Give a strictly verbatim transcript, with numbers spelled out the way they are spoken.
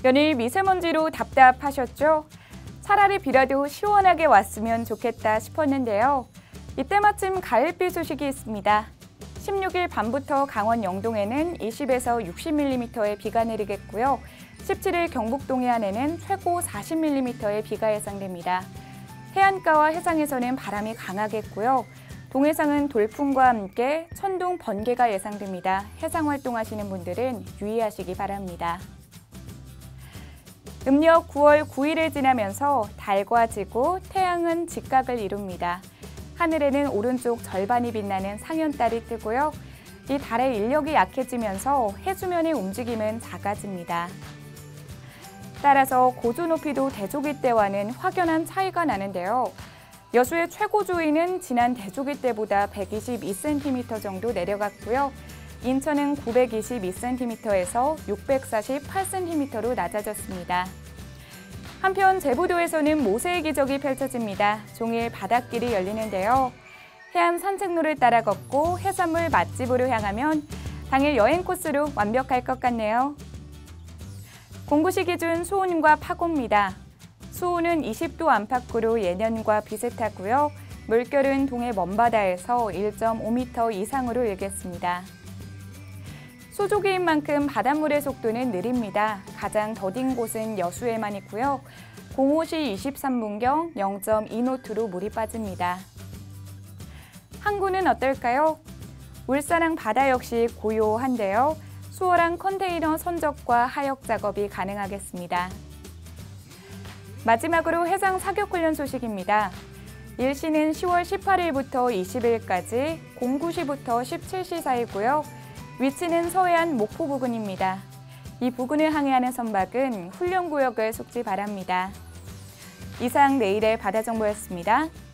연일 미세먼지로 답답하셨죠? 차라리 비라도 시원하게 왔으면 좋겠다 싶었는데요. 이때 마침 가을비 소식이 있습니다. 십육 일 밤부터 강원 영동에는 이십에서 육십 밀리미터의 비가 내리겠고요. 십칠 일 경북 동해안에는 최고 사십 밀리미터의 비가 예상됩니다. 해안가와 해상에서는 바람이 강하겠고요. 동해상은 돌풍과 함께 천둥, 번개가 예상됩니다. 해상 활동하시는 분들은 유의하시기 바랍니다. 음력 구월 구일을 지나면서 달과 지구, 태양은 직각을 이룹니다. 하늘에는 오른쪽 절반이 빛나는 상현달이 뜨고요. 이 달의 인력이 약해지면서 해수면의 움직임은 작아집니다. 따라서 고조 높이도 대조기 때와는 확연한 차이가 나는데요. 여수의 최고 조위는 지난 대조기 때보다 백이십이 센티미터 정도 내려갔고요. 인천은 구백이십이 센티미터에서 육백사십팔 센티미터로 낮아졌습니다. 한편 제부도에서는 모세의 기적이 펼쳐집니다. 종일 바닷길이 열리는데요. 해안 산책로를 따라 걷고 해산물 맛집으로 향하면 당일 여행 코스로 완벽할 것 같네요. 공구시 기준 수온과 파고입니다. 수온은 이십 도 안팎으로 예년과 비슷하고요. 물결은 동해 먼바다에서 일 점 오 미터 이상으로 일겠습니다. 소조기인 만큼 바닷물의 속도는 느립니다. 가장 더딘 곳은 여수에만 있고요. 공호시 이십삼 분경 영 점 이 노트로 물이 빠집니다. 항구는 어떨까요? 울산항 바다 역시 고요한데요. 수월한 컨테이너 선적과 하역 작업이 가능하겠습니다. 마지막으로 해상 사격훈련 소식입니다. 일시는 시월 십팔일부터 이십일까지, 공구시부터 십칠시 사이고요. 위치는 서해안 목포 부근입니다. 이 부근을 항해하는 선박은 훈련구역을 속지 바랍니다. 이상 내일의 바다정보였습니다.